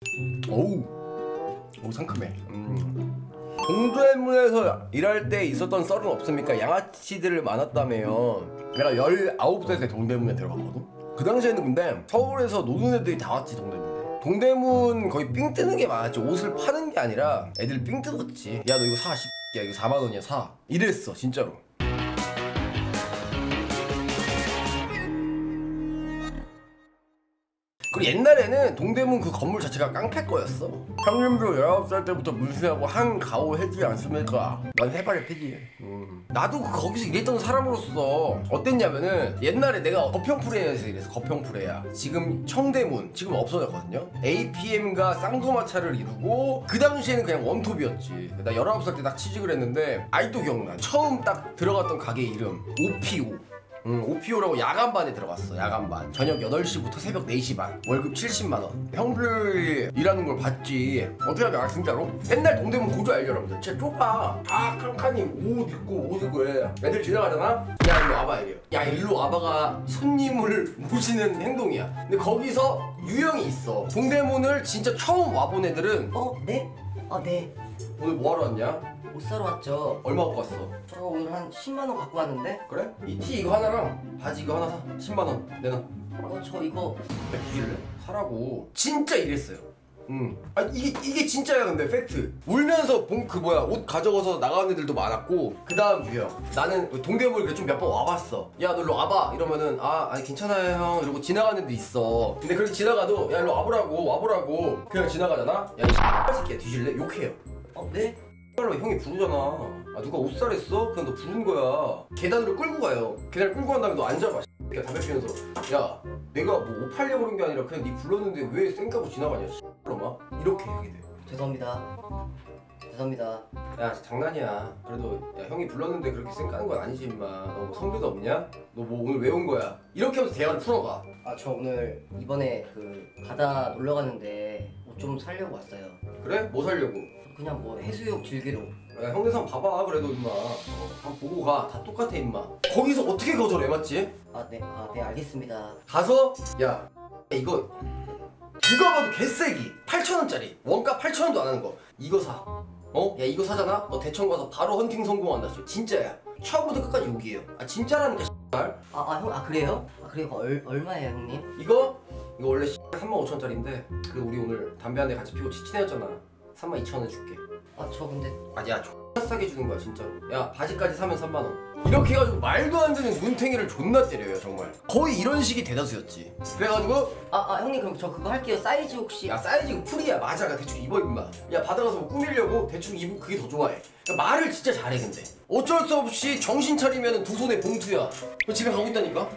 오우 상큼해. 동대문에서 일할 때 있었던 썰은 없습니까? 양아치들 많았다며. 내가 19살 때 동대문에 들어갔거든? 그 당시에는 근데 서울에서 노는 애들이 다 왔지 동대문에. 동대문 거의 삥 뜨는 게 많았지. 옷을 파는 게 아니라 애들 삥 뜯었지. 야 너 이거 사, 야 이거 4만 원이야 사. 이랬어 진짜로. 그리고 옛날에는 동대문 그 건물 자체가 깡패 거였어. 형님도 19살 때부터 문신하고 한가오 해주지 않습니까? 난 해발의 패지. 나도 거기서 일했던 사람으로서 어땠냐면은 옛날에 내가 거평프레야에서 일했어. 거평프레야. 지금 청대문 지금 없어졌거든요. APM과 쌍두마차를 이루고 그 당시에는 그냥 원톱이었지. 나 19살 때 딱 취직을 했는데 아직도 기억나. 처음 딱 들어갔던 가게 이름 오피오. 오피오라고 야간반에 들어갔어. 야간반 저녁 8시부터 새벽 4시 반. 월급 70만원. 형들 일하는 걸 봤지. 어떻게 하냐 진짜로. 맨날 동대문 고조 알죠 여러분들. 진짜 좁아. 다 칸칸이 옷 입고 해. 애들 지나가잖아. 야 일로 와봐 이래요. 야 일로 와봐가 손님을 모시는 행동이야. 근데 거기서 유형이 있어. 동대문을 진짜 처음 와본 애들은 네? 네. 오늘 뭐하러 왔냐? 옷 사러 왔죠. 얼마 갖고 왔어? 저 오늘 한 10만원 갖고 왔는데. 그래? 이 티 이거 하나랑 바지 이거 하나 사. 10만원 내놔. 저 이거 주실래? 사라고. 진짜 이랬어요. 이게 진짜야. 근데 팩트. 울면서 옷 가져가서 나가는 애들도 많았고. 그 다음 유형. 나는 동대문을 좀 몇 번 와봤어. 야 너 일로 와봐 이러면은 아니 괜찮아요 형 이러고 지나가는 애도 있어. 근데 그렇게 지나가도 야 일로 와보라고 그냥 지나가잖아. 야 이 새끼야 뒤질래? 욕해요. 네? 로 형이 부르잖아. 누가 옷 사랬어? 그냥 너 부른 거야. 계단으로 끌고 가요. 계단을 끌고 간 다음에 너 앉아봐. 야 담배 피면서 야 내가 뭐 옷 팔려고 그런 게 아니라 그냥 네 불렀는데 왜 쌩까고 지나가냐 막 이렇게 얘기 돼. 죄송합니다. 야 장난이야. 그래도 야 형이 불렀는데 그렇게 쌩까는 건 아니지 임마. 너 뭐 성교도 없냐? 너 뭐 오늘 왜 온 거야? 이렇게 하면서 대화를 풀어가. 저 오늘 이번에 그 바다 놀러 갔는데 옷 좀 사려고 왔어요. 그래? 뭐 살려고? 그냥 뭐 해수욕 즐기러. 야 형네상 봐봐 그래도 임마. 한번 보고 가. 다 똑같아 임마. 거기서 어떻게 거절해 맞지? 네 알겠습니다. 가서 야 이거 누가 봐도 개세기 8,000원짜리 원가 8,000원도 안 하는 거 이거 사. 야 이거 사잖아? 너 대청 가서 바로 헌팅 성공한다. 진짜야. 처음부터 끝까지 욕이에요. 진짜라니까 씨발. 형 그래요? 그리고 얼마예요 형님? 이거 원래 35,000원짜리인데 그 우리 오늘 담배 한 대 같이 피우고 친해졌잖아. 32,000원에 줄게. 저 근데 야 X 싸게 주는 거야 진짜로. 야 바지까지 사면 3만원. 이렇게 해가지고 말도 안 되는 눈탱이를 존나 때려요 정말. 거의 이런 식이 대다수였지. 그래가지고 형님 그럼 저 그거 할게요. 사이즈 혹시? 야 사이즈 풀이야. 맞아. 가 대충 입어 임마. 야 바다가서 뭐 꾸미려고 대충 입으면 그게 더 좋아해. 그러니까 말을 진짜 잘해. 근데 어쩔 수 없이 정신 차리면 두 손에 봉투야. 집에 가고 있다니까.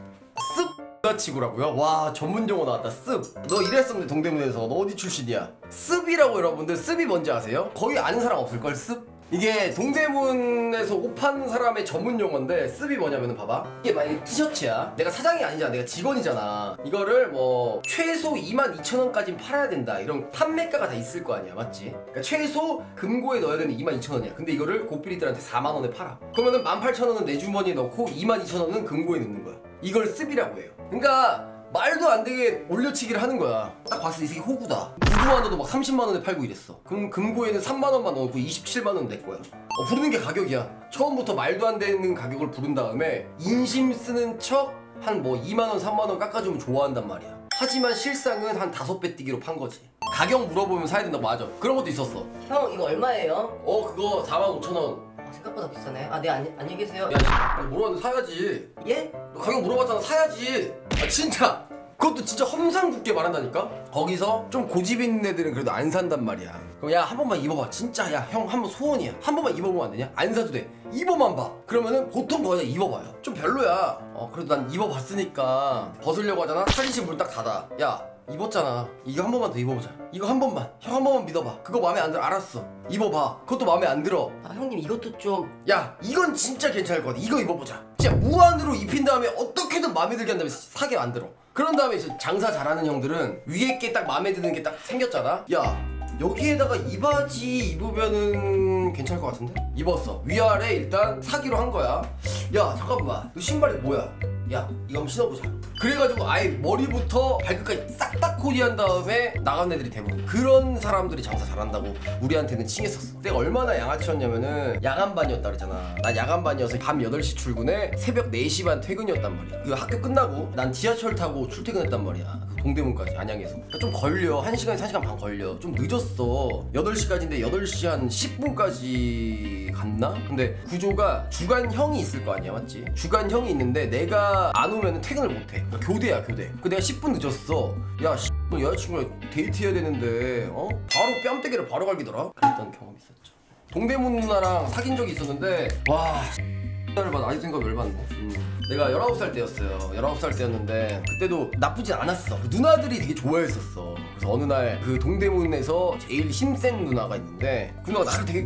습 치고라고요? 와 전문 용어 나왔다. 습. 너 일했었는데 동대문에서. 너 어디 출신이야? 습이라고 여러분들. 습이 뭔지 아세요? 거의 아는 사람 없을걸 습? 이게 동대문에서 옷 파는 사람의 전문 용어인데 습이 뭐냐면은 봐봐. 이게 만약에 티셔츠야. 내가 사장이 아니잖아. 내가 직원이잖아. 이거를 뭐 최소 22,000원까지는 팔아야 된다. 이런 판매가가 다 있을 거 아니야. 맞지? 그러니까 최소 금고에 넣어야 되는 22,000원이야. 근데 이거를 고삐리들한테 4만원에 팔아. 그러면은 18,000원은 내 주머니에 넣고 22,000원은 금고에 넣는 거야. 이걸 습이라고 해요. 그러니까 말도 안 되게 올려치기를 하는 거야. 딱 봤을 때 이 새끼 호구다. 구두 하나도 막 30만원에 팔고 이랬어. 그럼 금고에는 3만원만 넣고 27만원 낼 거야. 부르는 게 가격이야. 처음부터 말도 안 되는 가격을 부른 다음에 인심 쓰는 척 한 뭐 2만원 3만원 깎아주면 좋아한단 말이야. 하지만 실상은 한 5배 뛰기로 판 거지. 가격 물어보면 사야 된다고. 맞아. 그런 것도 있었어. 형 이거 얼마예요? 그거 45,000원. 생각보다 비싸네. 네 안녕히 계세요. 야 물어봤는데 사야지. 예? 너 가격 물어봤잖아. 사야지. 진짜 그것도 진짜 험상궂게 말한다니까? 거기서 좀 고집 있는 애들은 그래도 안 산단 말이야. 그럼 야 한 번만 입어봐. 진짜 야 형 한 번 소원이야. 한 번만 입어보면 안 되냐? 안 사도 돼. 입어만 봐. 그러면은 보통 거기다 입어봐요. 좀 별로야. 그래도 난 입어봤으니까 벗으려고 하잖아? 사진실 문 딱 닫아. 야 입었잖아. 이거 한 번만 더 입어보자. 이거 한 번만. 형 한 번만 믿어봐. 그거 마음에 안 들어. 알았어. 입어봐. 그것도 마음에 안 들어. 형님 이것도 좀. 야 이건 진짜 괜찮을 것 같아. 이거 입어보자. 진짜 무한으로 입힌 다음에 어떻게든 마음에 들게 한 다음에 사게 만들어. 그런 다음에 이제 장사 잘하는 형들은 위에 게 딱 마음에 드는 게 딱 생겼잖아. 야 여기에다가 이 바지 입으면은 괜찮을 것 같은데? 입었어. 위아래 일단 사기로 한 거야. 야 잠깐만 너 신발이 뭐야? 야 이거 한번 신어보자. 그래가지고 아예 머리부터 발끝까지 싹 다 코디한 다음에 나간 애들이 대부분 그런 사람들이 장사 잘한다고 우리한테는 칭했었어. 내가 얼마나 양아치였냐면은 야간반이었다 그랬잖아. 난 야간반이어서 밤 8시 출근에 새벽 4시 반 퇴근이었단 말이야. 그 학교 끝나고 난 지하철 타고 출퇴근했단 말이야. 그 동대문까지 안양에서. 그러니까 좀 걸려. 1시간에서 1시간 반 걸려. 좀 늦었어. 8시까지인데 8시 한 10분까지 갔나? 근데 구조가 주간형이 있을 거 아니야, 맞지? 주간형이 있는데 내가 안 오면 퇴근을 못해. 그러니까 교대야, 교대. 그 내가 10분 늦었어. 야, 너 여자친구랑 데이트해야 되는데 바로 뺨때기를 바로 갈기더라? 그랬던 경험이 있었죠. 동대문 누나랑 사귄 적이 있었는데 와 봐. 아직 생각 열받네. 내가 19살 때였어요. 19살 때였는데 그때도 나쁘진 않았어. 그 누나들이 되게 좋아했었어. 그래서 어느 날 그 동대문에서 제일 힘센 누나가 있는데 그 누나가 나를 되게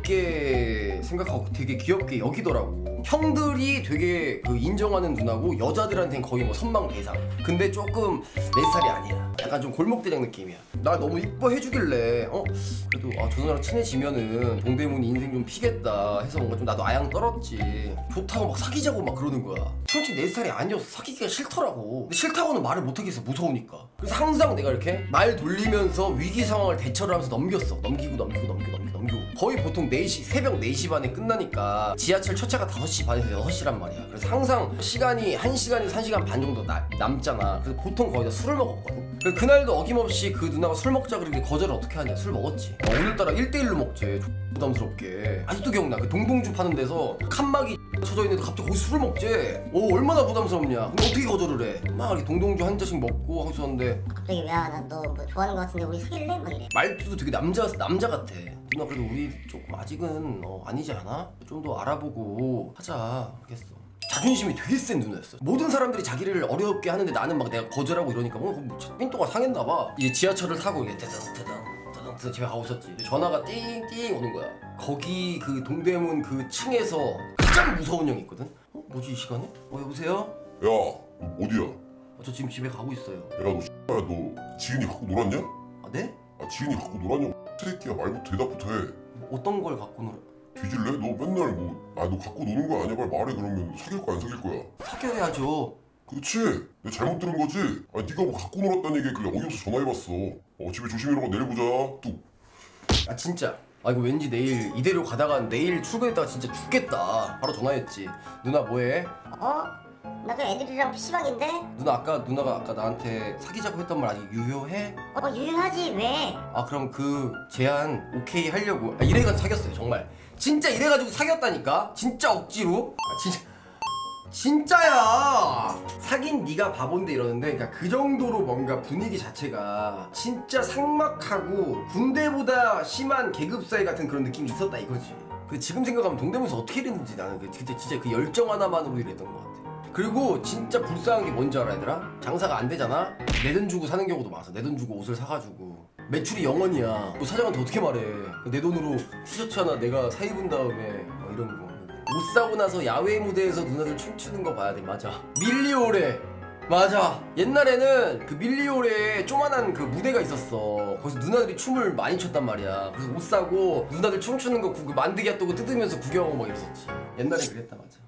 귀엽게 생각하고 되게 귀엽게 여기더라고. 형들이 되게 그 인정하는 누나고 여자들한테는 거의 뭐 선망 대상. 근데 조금 내 스타일이 아니야. 약간 좀 골목대장 느낌이야. 나 너무 이뻐해주길래 그래도 저 누나랑 친해지면은 동대문 인생 좀 피겠다 해서 뭔가 좀 나도 아양 떨었지. 좋다고 막 사귀자고 막 그러는 거야. 솔직히 내 스타일이 아니어서 사귀기가 싫더라고. 근데 싫다고는 말을 못하겠어. 무서우니까. 그래서 항상 내가 이렇게 말 돌리면서 위기 상황을 대처를 하면서 넘기고 거의 보통 4시 새벽 4시 반에 끝나니까 지하철 첫 차가 5시 반에서 6시란 말이야. 그래서 항상 시간이 1시간에서 1시간 반 정도 남잖아. 그래서 보통 거의 다 술을 먹었거든. 그날도 어김없이 그 누나가 술 먹자 그러는데 거절을 어떻게 하냐. 술 먹었지. 오늘따라 1대1로 먹지. 부담스럽게. 아직도 기억나. 그 동동주 파는 데서 칸막이 쳐져 있는데 갑자기 거기 술을 먹지. 얼마나 부담스럽냐. 근데 어떻게 거절을 해. 막 이렇게 동동주 한 잔씩 먹고 하고 있었는데 갑자기 야 너 뭐 좋아하는 거 같은데 우리 사귈래? 막 이래. 말투도 되게 남자 같아. 누나 그래도 우리 조금 아직은 아니지 않아? 좀 더 알아보고 하자 하겠어. 자존심이 되게 센 누나였어. 모든 사람들이 자기를 어렵게 하는데 나는 막 내가 거절하고 이러니까 삔또가 상했나봐. 이제 지하철을 타고 이게 뜨덩 집에 가고 있었지. 전화가 띵띵 오는 거야. 거기 그 동대문 그 층에서 가장 무서운 형이 있거든. 뭐지 이 시간에? 여보세요? 야 어디야? 저 지금 집에 가고 있어요. 야 너 지은이 갖고 놀았냐? 아 네? 지은이 갖고 놀았냐고 새끼야. 말부터 대답부터 해. 어떤 걸 갖고 놀아? 뒤질래? 너 맨날 너 갖고 노는 거 아니야? 빨리 말해. 그러면 사귈 거야 안 사귈 거야? 사귀어야죠. 그렇지. 내가 잘못 들은 거지? 네가 뭐 갖고 놀았다는 얘기에 그냥 어이없어 전화해봤어. 집에 조심히 들어가. 내일 보자. 뚝. 진짜 이거 왠지 내일 이대로 가다가 내일 출근했다가 진짜 죽겠다. 바로 전화했지. 누나 뭐해? 나 그 애들이랑 PC방인데? 누나가 아까 나한테 사귀자고 했던 말 아직 유효해? 유효하지. 왜? 그럼 그 제안 오케이 하려고. 이래가지고 사귀었어요. 정말 진짜 이래가지고 사귀었다니까. 진짜 억지로. 진짜야. 사귄 네가 바본데 이러는데 그러니까 그 정도로 뭔가 분위기 자체가 진짜 삭막하고 군대보다 심한 계급 사이 같은 그런 느낌이 있었다 이거지. 지금 생각하면 동대문에서 어떻게 이랬는지 나는 진짜 그 열정 하나만으로 이랬던 것 같아. 그리고 진짜 불쌍한 게 뭔지 알아 얘들아? 장사가 안 되잖아? 내 돈 주고 사는 경우도 많아. 내 돈 주고 옷을 사가지고 매출이 0원이야. 너 사장한테 어떻게 말해. 내 돈으로 티셔츠 하나 내가 사 입은 다음에 이런 거. 옷 사고 나서 야외 무대에서 누나들 춤추는 거 봐야 돼. 맞아. 밀리오레. 맞아. 옛날에는 그 밀리오레에 조만한 그 무대가 있었어. 거기서 누나들이 춤을 많이 췄단 말이야. 그래서 옷 사고 누나들 춤추는 거 그 만드기 핫도그 뜯으면서 구경하고 막 이랬었지. 옛날에 그랬다. 맞아.